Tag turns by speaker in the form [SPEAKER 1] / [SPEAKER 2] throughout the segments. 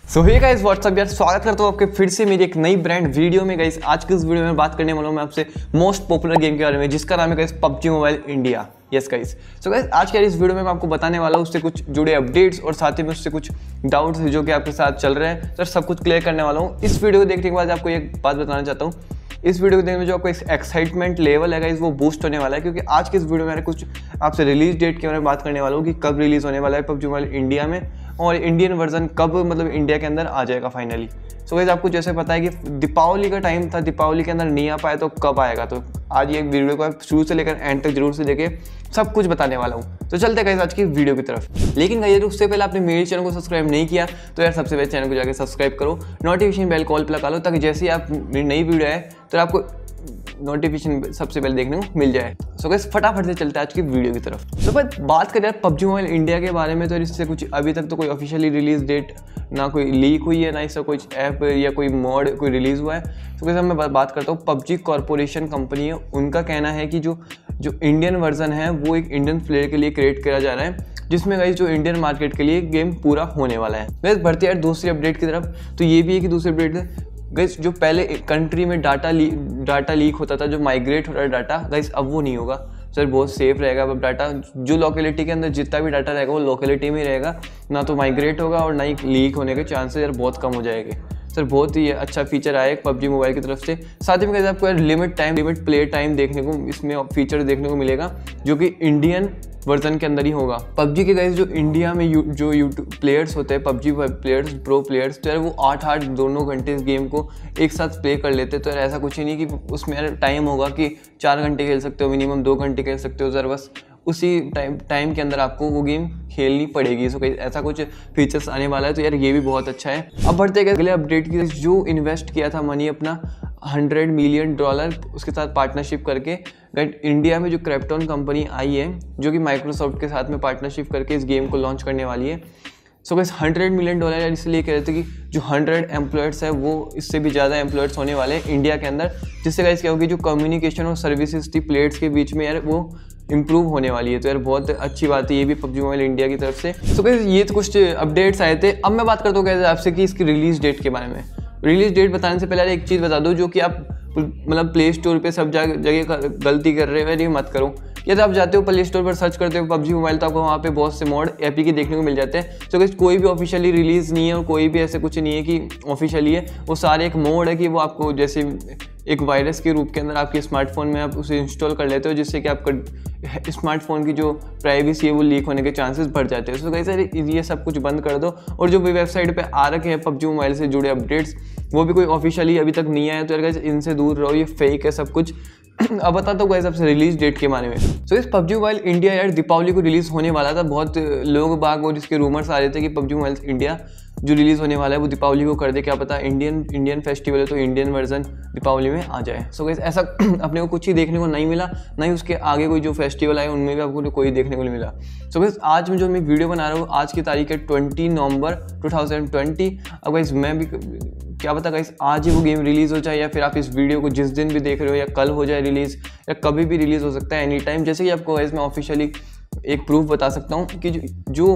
[SPEAKER 1] सो hey guys what's up यार, स्वागत करता हूँ आपके फिर से मेरी एक नई ब्रांड वीडियो में। गाइस आज के इस वीडियो में बात करने वाला हूँ मैं आपसे मोस्ट पॉपुलर गेम के बारे में, जिसका नाम है guys PUBG mobile India. Yes guys, so guys आज के इस वीडियो में मैं आपको बताने वाला हूँ उससे कुछ जुड़े अपडेट्स और साथ ही में उससे कुछ डाउट्स जो कि आपके साथ चल रहे हैं, सर सब कुछ क्लियर करने वाला हूँ। इस वीडियो को देखने के बाद आपको एक बात बताना चाहता हूँ, इस वीडियो को देखने में जो आपको एक्साइटमेंट लेवल है गाइस वो बूस्ट होने वाला है, क्योंकि आज के इस वीडियो में मैंने कुछ आपसे रिलीज डेट के बारे में बात करने वाला हूँ कि कब रिलीज होने वाला है पबजी मोबाइल इंडिया में, और इंडियन वर्जन कब मतलब इंडिया के अंदर आ जाएगा फाइनली। सो गाइस आपको जैसे पता है कि दीपावली का टाइम था, दीपावली के अंदर नहीं आ पाया तो कब आएगा, तो आज ये वीडियो को आप शुरू से लेकर एंड तक जरूर से देखें, सब कुछ बताने वाला हूँ। तो चलते गाइस आज की वीडियो की तरफ। लेकिन गाइस उससे पहले आपने मेरे चैनल को सब्सक्राइब नहीं किया तो यार सबसे पहले चैनल को जाकर सब्सक्राइब करो, नोटिफिकेशन बेल कॉल पर लगा लो, ताकि जैसे ही आप मेरी नई वीडियो है तो आपको नोटिफिकेशन सबसे पहले देखने को मिल जाए। सो गाइस फटाफट से चलते हैं आज की वीडियो की तरफ। तो बात करें यार पबजी मोबाइल इंडिया के बारे में, तो इससे कुछ अभी तक तो कोई ऑफिशियली रिलीज डेट ना कोई लीक हुई है, ना इसका कोई ऐप या कोई मॉड कोई रिलीज़ हुआ है। तो कैसे मैं बात करता हूँ, पबजी कॉरपोरेशन कंपनी है, उनका कहना है कि जो इंडियन वर्जन है वो एक इंडियन प्लेयर के लिए क्रिएट किया जा रहा है, जिसमें गाइस जो इंडियन मार्केट के लिए गेम पूरा होने वाला है। गाइस बढ़ते हैं यार दूसरी अपडेट की तरफ, तो ये भी है कि दूसरी अपडेट गाइस जो पहले कंट्री में डाटा लीक होता था, जो माइग्रेट हो रहा है डाटा, गाइस अब वो नहीं होगा सर, बहुत सेफ रहेगा। अब डाटा जो लोकेलिटी के अंदर जितना भी डाटा रहेगा वो लोकेलिटी में ही रहेगा, ना तो माइग्रेट होगा और ना ही लीक होने के चांसेस यार बहुत कम हो जाएंगे। सर बहुत ही अच्छा फीचर आया है पबजी मोबाइल की तरफ से। साथ ही में आपको यार लिमिट प्ले टाइम देखने को इसमें फीचर देखने को मिलेगा, जो कि इंडियन वर्जन के अंदर ही होगा। पबजी के गाइस जो इंडिया में जो यूट्यूब प्लेयर्स होते हैं, पबजी प्लेयर्स, प्रो प्लेयर्स, तो यार वो 8-8 दोनों घंटे इस गेम को एक साथ प्ले कर लेते हैं। तो यार ऐसा कुछ ही नहीं कि उसमें यार टाइम होगा कि 4 घंटे खेल सकते हो, मिनिमम 2 घंटे खेल सकते हो सर, बस उसी टाइम के अंदर आपको वो गेम खेलनी पड़ेगी। सो ऐसा कुछ फीचर्स आने वाला है, तो यार ये भी बहुत अच्छा है। अब बढ़ते हैं अगले अपडेट की, जो इन्वेस्ट किया था मनी अपना $100 मिलियन उसके साथ पार्टनरशिप करके इंडिया में जो क्रिप्टोन कंपनी आई है, जो कि माइक्रोसॉफ्ट के साथ में पार्टनरशिप करके इस गेम को लॉन्च करने वाली है। सो गाइस $100 मिलियन यार इसलिए कह रहे थे कि जो 100 एम्प्लॉयर्स है वो इससे भी ज़्यादा एम्प्लॉयर्स होने वाले हैं इंडिया के अंदर, जिससे गाइस क्या होगी, जो कम्युनिकेशन और सर्विसेज थी प्लेयर्स के बीच में यार वो इंप्रूव होने वाली है। तो यार बहुत अच्छी बात है ये भी पबजी मोबाइल इंडिया की तरफ से। सो गाइस ये तो कुछ अपडेट्स आए थे। अब मैं बात करता हूँ गाइस आपसे कि इसकी रिलीज डेट के बारे में। रिलीज डेट बताने से पहले एक चीज़ बता दो, जो कि आप मतलब प्ले स्टोर पे सब जगह गलती कर रहे हो, ये मत करो। यदि आप जाते हो प्ले स्टोर पर सर्च करते हो पबजी मोबाइल, तो आपको वहाँ पे बहुत से मॉड एपीके देखने को मिल जाते हैं। तो गाइस कोई भी ऑफिशियली रिलीज़ नहीं है और कोई भी ऐसे कुछ नहीं है कि ऑफिशियली है, वो सारे एक मोड है कि वो आपको जैसे एक वायरस के रूप के अंदर आपके स्मार्टफोन में आप उसे इंस्टॉल कर लेते हो, जिससे कि आपका स्मार्टफोन की जो प्राइवेसी है वो लीक होने के चांसेस बढ़ जाते हैं। सो गाइस ये सब कुछ बंद कर दो, और जो भी वेबसाइट पे आ रखे हैं पबजी मोबाइल से जुड़े अपडेट्स, वो भी कोई ऑफिशियली अभी तक नहीं आया, तो यार गाइस इनसे दूर रहो, ये फेक है सब कुछ। अब बताता हूँ गाइस आपसे रिलीज डेट के बारे में। सो इस पबजी मोबाइल इंडिया यार दीपावली को रिलीज होने वाला था। बहुत लोग बाग और इसके रूमर्स आ रहे थे कि पबजी मोबाइल इंडिया जो रिलीज़ होने वाला है वो दीपावली को कर दे, क्या पता इंडियन फेस्टिवल है तो इंडियन वर्जन दीपावली में आ जाए। सो गाइस ऐसा अपने को कुछ ही देखने को नहीं मिला, ना ही उसके आगे कोई जो फेस्टिवल आए उनमें भी आपको कोई देखने को नहीं मिला। सो गाइस आज में जो मैं वीडियो बना रहा हूँ, आज की तारीख है 20 नवंबर 2020। अब गाइस मैं भी क्या पता गाइस आज ही वो गेम रिलीज़ हो जाए, या फिर आप इस वीडियो को जिस दिन भी देख रहे हो या कल हो जाए रिलीज़, या कभी भी रिलीज़ हो सकता है एनी टाइम। जैसे कि आपको गाइस मैं ऑफिशियली एक प्रूफ बता सकता हूँ कि जो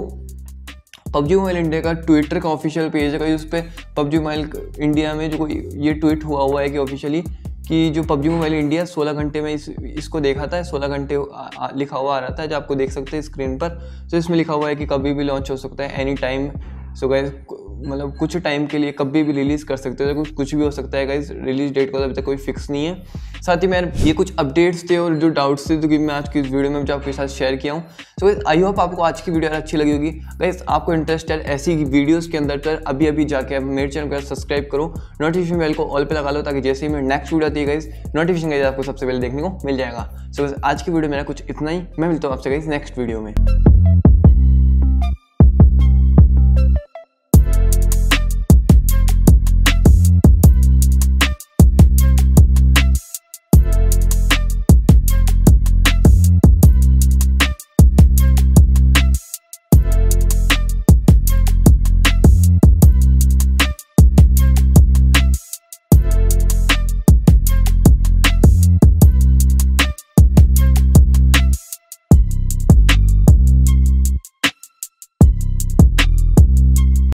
[SPEAKER 1] पबजी मोबाइल इंडिया का ट्विटर का ऑफिशियल पेज है, उस पर पबजी मोबाइल इंडिया में जो कोई ये ट्वीट हुआ है कि ऑफिशियली कि जो पबजी मोबाइल इंडिया 16 घंटे में इसको देखा था, 16 घंटे लिखा हुआ आ रहा था, जो आपको देख सकते हैं स्क्रीन पर। तो इसमें लिखा हुआ है कि कभी भी लॉन्च हो सकता है एनी टाइम। सो गाइस मतलब कुछ टाइम के लिए कभी भी रिलीज़ कर सकते हो, कुछ भी हो सकता है गाइस, रिलीज डेट का अभी तक कोई फिक्स नहीं है। साथ ही मैं ये कुछ अपडेट्स थे और जो डाउट्स थे, तो कि मैं आज की इस वीडियो में जो आपके साथ शेयर किया हूँ। सो गाइस आई होप आपको आज की वीडियो अच्छी लगी होगी। गाइस आपको इंटरेस्ट है ऐसी वीडियोज़ के अंदर, तो अभी जाके आप मेरे चैनल को सब्सक्राइब करो, नोटिफिकेशन बेल को ऑल पे लगा लो, ताकि जैसे ही मेरी नेक्स्ट वीडियो आती है गाइस नोटिफिकेशन गाइस आपको सबसे पहले देखने को मिल जाएगा। सो गाइस आज की वीडियो मेरा कुछ इतना ही, मैं मिलता हूँ आपसे गाइस नेक्स्ट वीडियो में।